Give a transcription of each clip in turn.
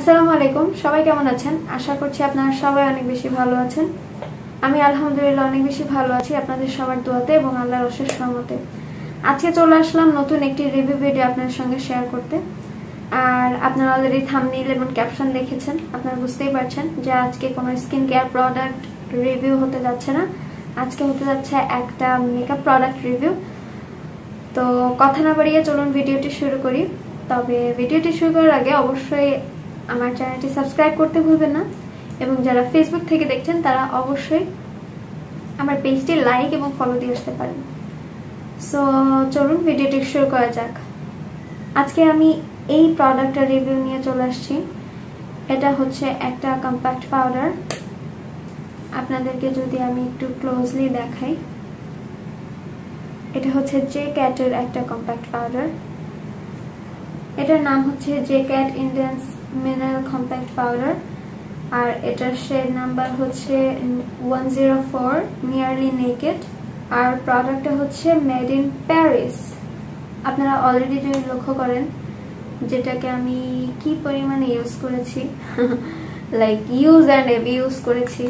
আসসালামুয়ালাইকুম, সবাই কেমন আছেন? আশা করছি আপনারা সবাই অনেক বেশি ভালো আছেন। আমি আলহামদুলিল্লাহ অনেক বেশি ভালো আছি আপনাদের সবার দোয়াতে এবং আল্লাহর অশেষ রহমতে। আজকে চলে আসলাম নতুন একটি রিভিউ ভিডিও আপনাদের সঙ্গে শেয়ার করতে। আর আপনারা অলরেডি থাম্বনেইল এবং ক্যাপশন দেখেছেন, আপনারা বুঝতেই পারছেন যে আজকে কোনো স্কিন কেয়ার প্রোডাক্ট রিভিউ হতে যাচ্ছে না, আজকে হতে যাচ্ছে একটা মেকআপ প্রোডাক্ট রিভিউ। তো কথা না বাড়িয়ে চলুন ভিডিওটি শুরু করি। তবে ভিডিওটি শুরু করার আগে অবশ্যই আমার চ্যানেলটি সাবস্ক্রাইব করতে ভুলবেন না, এবং যারা ফেসবুক থেকে দেখছেন তারা অবশ্যই আমার পেজটি লাইক এবং ফলো দিয়ে আসতে পারেন। সো চলুন ভিডিওটি শুরু করা যাক। আজকে আমি এই প্রোডাক্টটার রিভিউ নিয়ে চলে আসছি। এটা হচ্ছে একটা কম্প্যাক্ট পাউডার। আপনাদেরকে যদি আমি একটু ক্লোজলি দেখাই, এটা হচ্ছে J.cat এর একটা কম্প্যাক্ট পাউডার। এটার নাম হচ্ছে J.cat intense mineral compact powder, আর এটার শেড নাম্বার হচ্ছে 104 নিয়ারলি নেকেড, আর প্রোডাক্টটা হচ্ছে মেড ইন প্যারিস। আপনারা অলরেডি যদি লক্ষ্য করেন যেটাকে আমি কি পরিমাণে ইউজ করেছি, লাইক ইউজ অ্যান্ড ইউজ করেছি।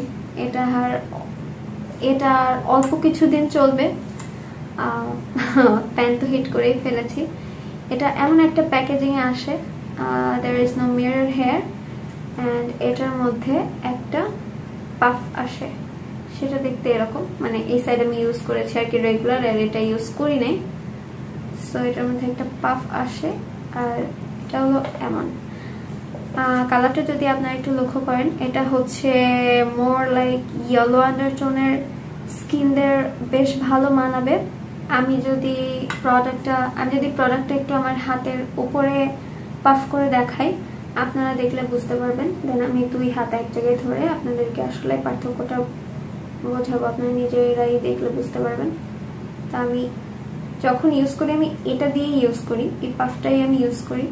এটা অল্প কিছুদিন চলবে, প্যান তো হিট করেই ফেলেছি। এটা এমন একটা প্যাকেজিংয়ে আসে, there is no mirror here, and এটার মধ্যে একটা পাফ আসে, সেটা দেখতে এরকম, মানে এই সাইড আমি ইউজ করেছি আর কি রেগুলার, আর এটা ইউজ করি নাই। সো এটার মধ্যে একটা পাফ আসে, আর এটা হলো এমন। কালারটা যদি আপনারা একটু লক্ষ্য করেন, এটা হচ্ছে মোর লাইক ইয়েলো আন্ডারটোনের স্কিনদের বেশ ভালো মানাবে। আমি যদি প্রোডাক্টটা একটু আমার হাতের উপরে পাফ করে দেখাই, আপনারা দেখলে বুঝতে পারবেন। দেন আমি দুই হাত এক জায়গায় ধরে আপনাদেরকে আসলে পার্থক্যটা বোঝাবো, আপনারা নিজেরাই দেখলে বুঝতে পারবেন। তা আমি যখন ইউজ করি, আমি এটা দিয়ে ইউজ করি, এই পাফটাই আমি ইউজ করি।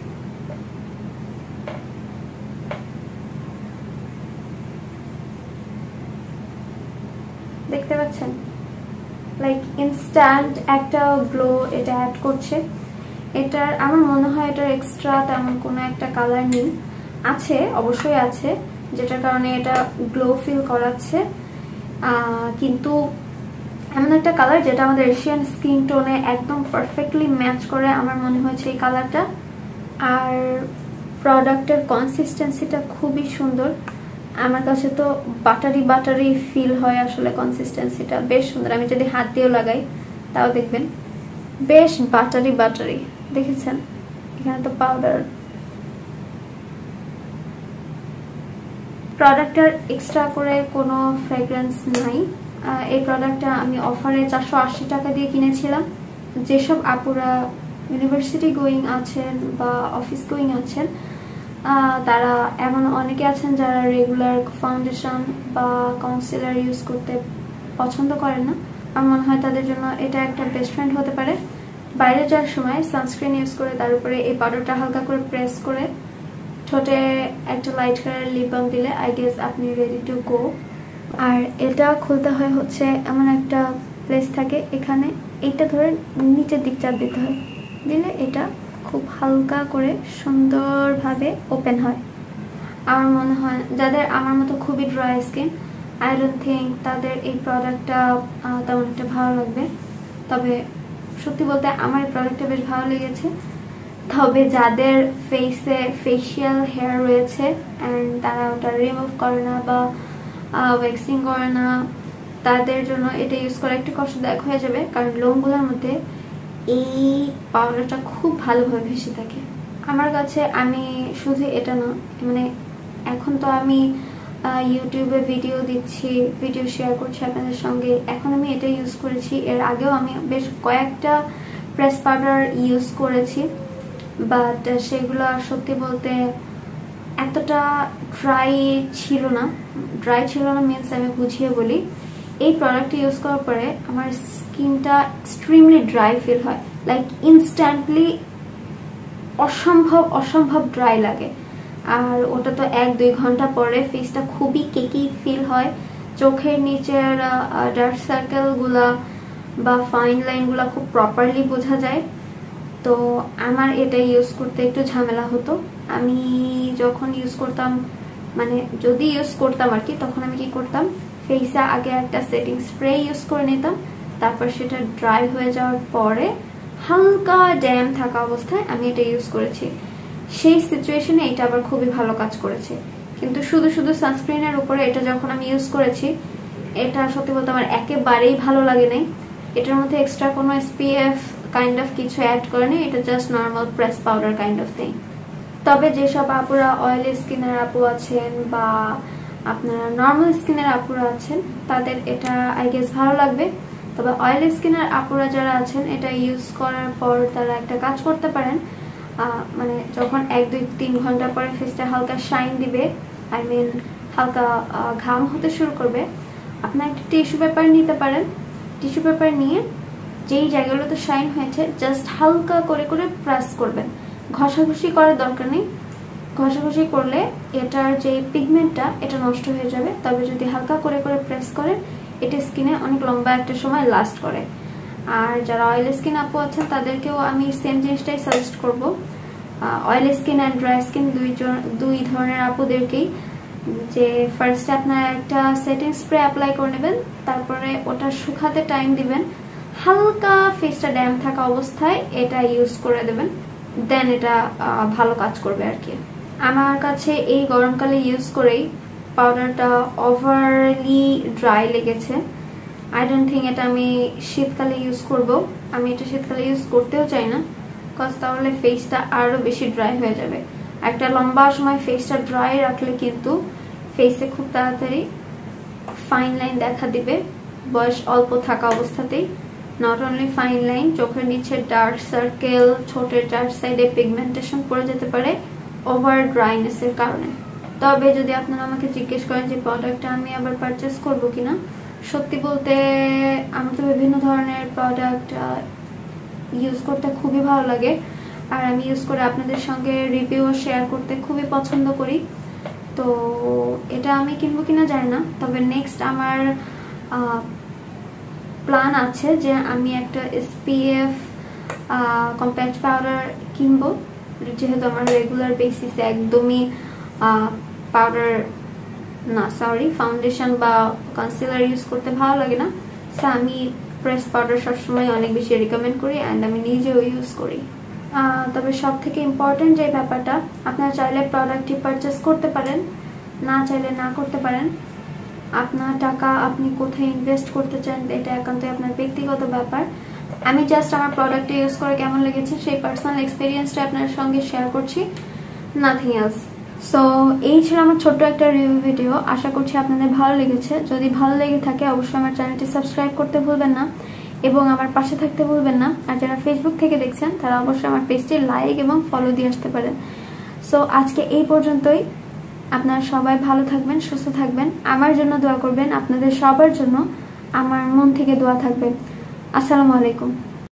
দেখতে পাচ্ছেন, লাইক ইনস্ট্যান্ট একটা গ্লো এটা অ্যাড করছে। এটার আমার মনে হয় এটার এক্সট্রা তেমন কোনো একটা কালার নেই, আছে অবশ্যই আছে, যেটার কারণে এটা গ্লো ফিল করাচ্ছে, কিন্তু এমন একটা কালার যেটা আমাদের এশিয়ান স্কিন টোনে একদম পারফেক্টলি ম্যাচ করে আমার মনে হয়েছে এই কালারটা। আর প্রোডাক্টের কনসিস্টেন্সিটা খুবই সুন্দর, আমার কাছে তো বাটারি ফিল হয়, আসলে কনসিস্টেন্সিটা বেশ সুন্দর। আমি যদি হাত দিয়েও লাগাই তাও দেখবেন বেশ বাটারি। দেখেছেন এখানে তো পাউডার। প্রোডাক্টটার এক্সট্রা করে কোনো ফ্রেগ্রেন্স নাই। এই প্রোডাক্টটা আমি অফারে 480 টাকা দিয়ে কিনেছিলাম। যেসব আপুরা ইউনিভার্সিটি গোয়িং আছেন বা অফিস গোয়িং আছেন, তারা এমন অনেকে আছেন যারা রেগুলার ফাউন্ডেশন বা কনসিলার ইউজ করতে পছন্দ করেন না। আমার মনে হয় তাদের জন্য এটা একটা বেস্ট ফ্রেন্ড হতে পারে। বাইরে যাওয়ার সময় সানস্ক্রিন ইউজ করে তার উপরে এই পাউডারটা হালকা করে প্রেস করে ঠোঁটে একটা লাইট কালার লিপ বাম দিলে আই গেস আপনি রেডি টু গো। আর এটা খুলতে হয় হচ্ছে এমন একটা প্লেস থাকে, এখানে এইটা ধরে নিচের দিক চাপ দিতে হয়, দিলে এটা খুব হালকা করে সুন্দরভাবে ওপেন হয়। আমার মনে হয় যাদের আমার মতো খুবই dry skin, I don't think তাদের এই প্রোডাক্টটা তেমন একটা ভালো লাগবে। তবে সত্যি বলতে আমার এই প্রোডাক্টটা বেশ ভালো লেগেছে। তবে যাদের ফেসে ফেশিয়াল হেয়ার রয়েছে অ্যান্ড তারা ওটা রিমুভ করে না বা ওয়্যাক্সিং করে না, তাদের জন্য এটা ইউজ করা একটু কষ্টদায়ক হয়ে যাবে, কারণ লোমগুলোর মধ্যে এই পাউডারটা খুব ভালোভাবে ভেসে থাকে। আমার কাছে, আমি শুধু এটা না, মানে এখন তো আমি ইউটিউবে ভিডিও দিচ্ছি, ভিডিও শেয়ার করছি আপনাদের সঙ্গে, এখন আমি এটা ইউজ করেছি। এর আগেও আমি বেশ কয়েকটা প্রেস পাউডার ইউজ করেছি, বাট সেগুলো সত্যি বলতে এতটা ড্রাই ছিল না মিনস আমি বুঝিয়ে বলি, এই প্রোডাক্টটা ইউজ করার পরে আমার স্কিনটা এক্সট্রিমলি ড্রাই ফিল হয়, লাইক ইনস্ট্যান্টলি অসম্ভব ড্রাই লাগে। আর ওটা তো 1-2 ঘন্টা পরে ফেসটা খুবই কেকি ফিল হয়, চোখের নিচের ডার্ক সার্কেলগুলা বা ফাইন লাইনগুলা খুব প্রপারলি বোঝা যায়। তো আমার এটা ইউজ করতে একটু ঝামেলা হতো। আমি যখন ইউজ করতাম, মানে যদি ইউজ করতাম আর কি, তখন আমি কি করতাম, ফেসে আগে একটা সেটিং স্প্রে ইউজ করে নিতাম, তারপর সেটা ড্রাই হয়ে যাওয়ার পরে হালকা ড্যাম থাকা অবস্থায় আমি এটা ইউজ করেছি। সেই সিচুয়েশনে এটা আবার খুবই ভালো কাজ করেছে। কিন্তু শুধু শুধু সানস্ক্রিনের উপরে এটা যখন আমি ইউজ করেছি, এটা সত্যি বলতে আমার একেবারেই ভালো লাগে নাই। এটার মধ্যে এক্সট্রা কোনো SPF কাইন্ড অফ কিছু অ্যাড করেনি, এটা just normal press powder kind of thing. তবে যেসব আপুরা অয়েলি স্কিনের আপু আছেন বা আপনারা নর্মাল স্কিনের আপুরা আছেন, তাদের এটা আই গেস ভালো লাগবে। তবে অয়েলি স্কিনের আপুরা যারা আছেন, এটা ইউজ করার পর তারা একটা কাজ করতে পারেন, মানে যখন 1-2-3 ঘন্টা পরে ফেসটা হালকা শাইন দিবে, আই মিন হালকা ঘাম হতে শুরু করবে, আপনার একটা টিস্যু পেপার নিতে পারেন। টিস্যু পেপার নিয়ে যেই জায়গাগুলোতে শাইন হয়েছে জাস্ট হালকা করে করে প্রেস করবেন, ঘষাঘষি করার দরকার নেই। ঘষাঘষি করলে এটার যে পিগমেন্টটা এটা নষ্ট হয়ে যাবে। তবে যদি হালকা করে করে প্রেস করেন, এটা স্কিনে অনেক লম্বা একটা সময় লাস্ট করে। আর যারা অয়েলি স্কিন আপু আছেন তাদেরকেও আমি সেম জিনিসটাই সাজেস্ট করব। Oily skin and dry skin দুই ধরনের আপুদেরকেই, যে ফার্স্টে আপনারা একটা সেটিং স্প্রে অ্যাপ্লাই করে নেবেন, তারপরে ওটা শুকাতে টাইম দিবেন, হালকা ফেসটা ড্যাম থাকা অবস্থায় এটা ইউজ করে দেবেন, দেন এটা ভালো কাজ করবে আর কি। আমার কাছে এই গরমকালে ইউজ করেই পাউডারটা ওভারলি ড্রাই লেগেছে। আই ডোন্ট থিঙ্ক এটা আমি শীতকালে ইউজ করব। আমি এটা শীতকালে ইউজ করতেও চাই না, কজ তাহলে ফেসটা আরো বেশি ড্রাই হয়ে যাবে। একটা লম্বা সময় ফেসটা ড্রাই রাখলে কিন্তু ফেসে খুব তাড়াতাড়ি ফাইন লাইন দেখা দিবে, বয়স অল্প থাকা অবস্থাতেই। নট অনলি ফাইন লাইন, চোখের নিচে ডার্ক সার্কেল, ঠোঁটের চার সাইডে পিগমেন্টেশন পড়ে যেতে পারে ওভার ড্রাইনেস এর কারণে। তবে যদি আপনারা আমাকে জিজ্ঞেস করেন যে প্রোডাক্টটা আমি আবার পারচেস করব কিনা, সত্যি বলতে আমার তো বিভিন্ন ধরনের প্রোডাক্ট ইউজ করতে খুবই ভালো লাগে, আর আমি ইউজ করে আপনাদের সঙ্গে রিভিউ শেয়ার করতে খুবই পছন্দ করি। তো এটা আমি কিনবো কিনা জানি না, তবে নেক্সট আমার প্ল্যান আছে যে আমি একটা SPF কম্প্যাক্ট পাউডার কিনবো, যেহেতু আমার রেগুলার বেসিসে একদমই পাউডার না, সরি, ফাউন্ডেশন বা কনসিলার ইউজ করতে ভালো লাগে না। সো আমি প্রেস পাউডার সবসময় অনেক বেশি রিকমেন্ড করি, অ্যান্ড আমি নিজেও ইউজ করি। তবে সব থেকে ইম্পর্টেন্ট যে ব্যাপারটা, আপনারা চাইলে প্রোডাক্টটি পারচেস করতে পারেন, না চাইলে না করতে পারেন। আপনার টাকা আপনি কোথায় ইনভেস্ট করতে চান এটা একান্তই আপনার ব্যক্তিগত ব্যাপার। আমি জাস্ট আমার প্রোডাক্টটা ইউজ করে কেমন লেগেছে সেই পার্সোনাল এক্সপিরিয়েন্সটা আপনার সঙ্গে শেয়ার করছি, নাথিং এলস। সো এই ছিল আমার ছোট্ট একটা রিভিউ ভিডিও। আশা করছি আপনাদের ভালো লেগেছে। যদি ভালো লেগে থাকে অবশ্যই আমার চ্যানেলটি সাবস্ক্রাইব করতে ভুলবেন না এবং আমার পাশে থাকতে ভুলবেন না। আর যারা ফেসবুক থেকে দেখছেন তারা অবশ্যই আমার পেজটি লাইক এবং ফলো দিয়ে আসতে পারেন। সো আজকে এই পর্যন্তই। আপনারা সবাই ভালো থাকবেন, সুস্থ থাকবেন, আমার জন্য দোয়া করবেন। আপনাদের সবার জন্য আমার মন থেকে দোয়া থাকবে। আসসালামু আলাইকুম।